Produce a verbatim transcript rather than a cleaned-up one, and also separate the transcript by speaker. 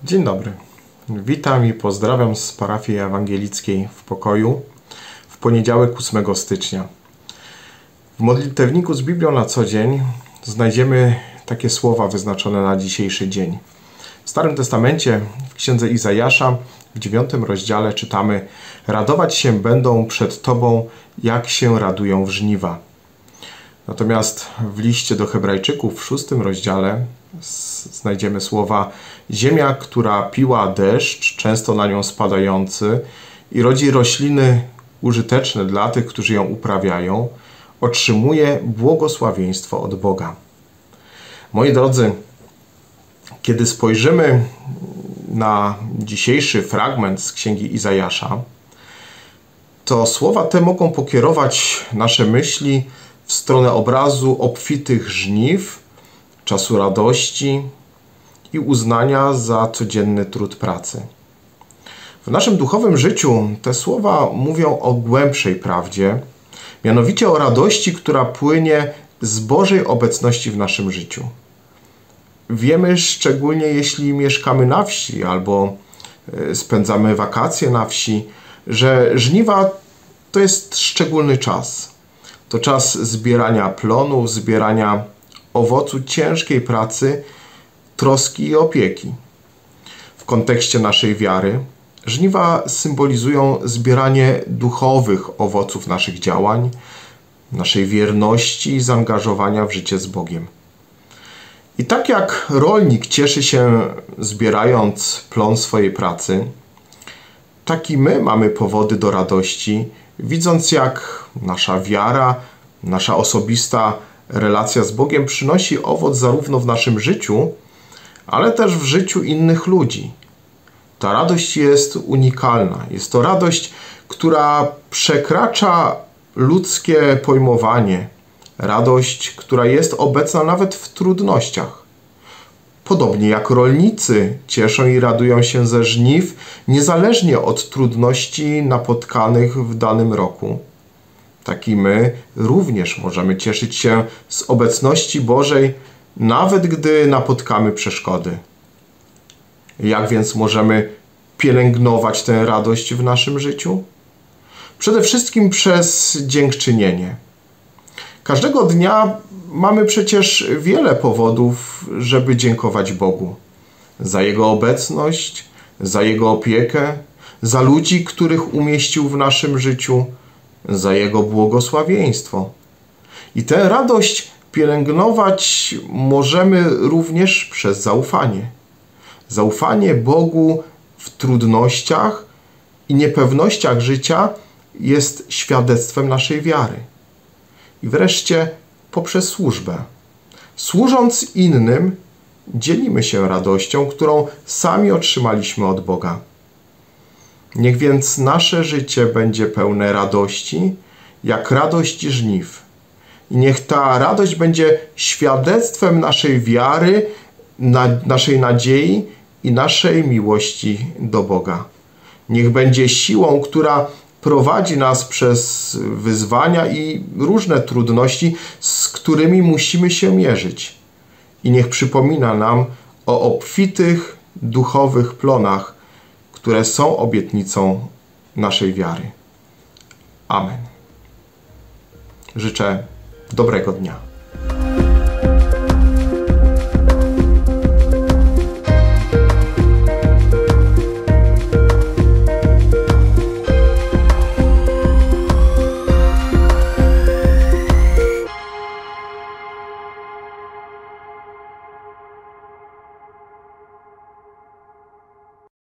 Speaker 1: Dzień dobry. Witam i pozdrawiam z parafii ewangelickiej w Pokoju w poniedziałek ósmego stycznia. W modlitewniku z Biblią na co dzień znajdziemy takie słowa wyznaczone na dzisiejszy dzień. W Starym Testamencie, w księdze Izajasza, w dziewiątym rozdziale czytamy: radować się będą przed Tobą, jak się radują w żniwa. Natomiast w liście do Hebrajczyków w szóstym rozdziale znajdziemy słowa: ziemia, która piła deszcz, często na nią spadający, i rodzi rośliny użyteczne dla tych, którzy ją uprawiają, otrzymuje błogosławieństwo od Boga. Moi drodzy, kiedy spojrzymy na dzisiejszy fragment z księgi Izajasza, to słowa te mogą pokierować nasze myśli w stronę obrazu obfitych żniw, czasu radości i uznania za codzienny trud pracy. W naszym duchowym życiu te słowa mówią o głębszej prawdzie, mianowicie o radości, która płynie z Bożej obecności w naszym życiu. Wiemy, szczególnie jeśli mieszkamy na wsi albo spędzamy wakacje na wsi, że żniwa to jest szczególny czas. To czas zbierania plonów, zbierania owocu ciężkiej pracy, troski i opieki. W kontekście naszej wiary żniwa symbolizują zbieranie duchowych owoców naszych działań, naszej wierności i zaangażowania w życie z Bogiem. I tak jak rolnik cieszy się zbierając plon swojej pracy, tak i my mamy powody do radości, widząc jak nasza wiara, nasza osobista relacja z Bogiem przynosi owoc zarówno w naszym życiu, ale też w życiu innych ludzi. Ta radość jest unikalna. Jest to radość, która przekracza ludzkie pojmowanie. Radość, która jest obecna nawet w trudnościach. Podobnie jak rolnicy cieszą i radują się ze żniw, niezależnie od trudności napotkanych w danym roku. Tak i my również możemy cieszyć się z obecności Bożej, nawet gdy napotkamy przeszkody. Jak więc możemy pielęgnować tę radość w naszym życiu? Przede wszystkim przez dziękczynienie. Każdego dnia mamy przecież wiele powodów, żeby dziękować Bogu za Jego obecność, za Jego opiekę, za ludzi, których umieścił w naszym życiu, za Jego błogosławieństwo. I tę radość pielęgnować możemy również przez zaufanie. Zaufanie Bogu w trudnościach i niepewnościach życia jest świadectwem naszej wiary. I wreszcie poprzez służbę. Służąc innym, dzielimy się radością, którą sami otrzymaliśmy od Boga. Niech więc nasze życie będzie pełne radości, jak radość żniw. I niech ta radość będzie świadectwem naszej wiary, na, naszej nadziei i naszej miłości do Boga. Niech będzie siłą, która prowadzi nas przez wyzwania i różne trudności, z którymi musimy się mierzyć. I niech przypomina nam o obfitych duchowych plonach, które są obietnicą naszej wiary. Amen. Życzę dobrego dnia.